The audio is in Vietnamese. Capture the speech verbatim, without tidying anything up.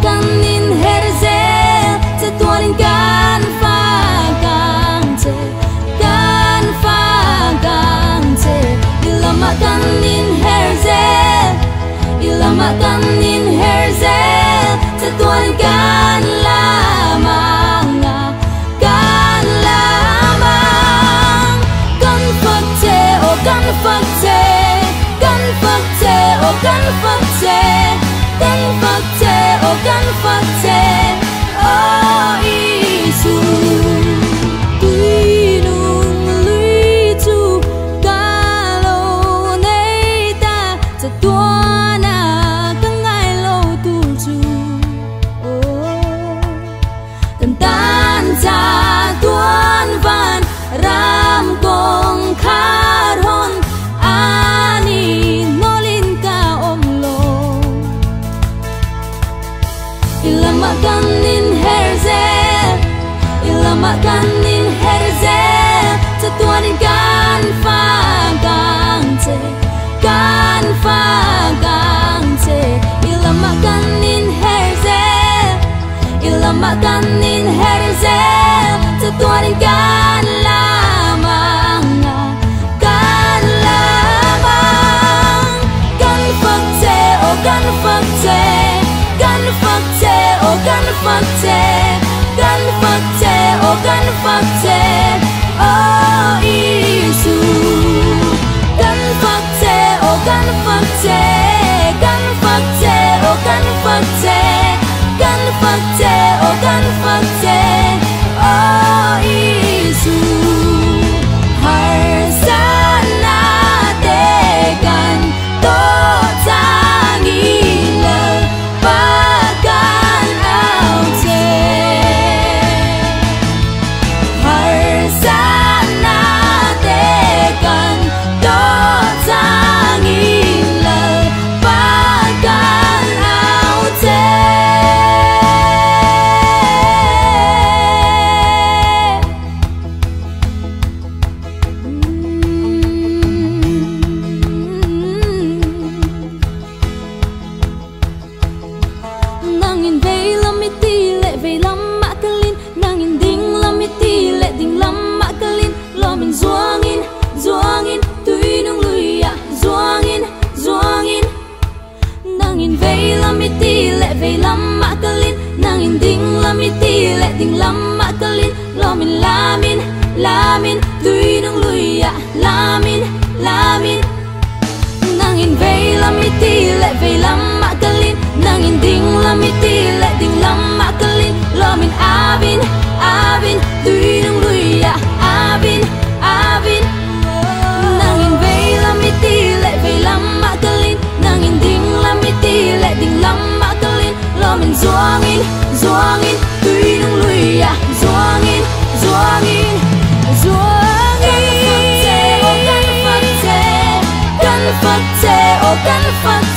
kanin herzel sa tuanin kan fa kan che kan fa kan che ilama kanin herzel ilama kanin herzel sa tuanin kan lamang kan lamang kan phật che o kan phật che kan phật che o kan phật che kan phật che o kan phật che o Isu tuy nung lui chu ca lâu nay ta sẽ tua na các ngày lâu tu chu cần tan cha tuan van ram kong khar hon ani nolin ka omlo ilama kanin herzel ilama kanin herzel sa tuanin kan fa kan che kan fa kan che ilama kanin herzel ilama kanin herzel sa tuanin kan lamang kan lamang kan phật che o kan phật che kan phật che o kan phật che kan phật che o kan phật che o Isu kan phật che o kan phật che kan phật che o kan phật che kan phật che o kan phật che o Isu har sana te kan to sang ile pa kan ao che har sana te kan to sang ile pa kan ao che nangin vei lam mi ti lệ vei lam ma kalin nangin ding lam mi ti lệ ding lam ma kalin lo min zuangin zuangin tui nung lui ya zuangin zuangin nangin vei lam mi ti lệ vei lam ma kalin nangin ding lam mi ti lệ ding lam ma kalin lo min lamin lamin tui nung lui ya lamin lamin nangin vei lam mi ti lệ vei lam ma kalin nangin ding lam mi ti lệ ding lam ma kalin lo min avin avin tui nung lui ya avin avin nangin vei lam mi ti lệ vei lam ma kalin nangin ding lam mi ti lệ ding lam ma kalin lo min zuangin zuangin tui nung lui ya zuangin zuangin zuangin kan phật che o kan phật che kan phật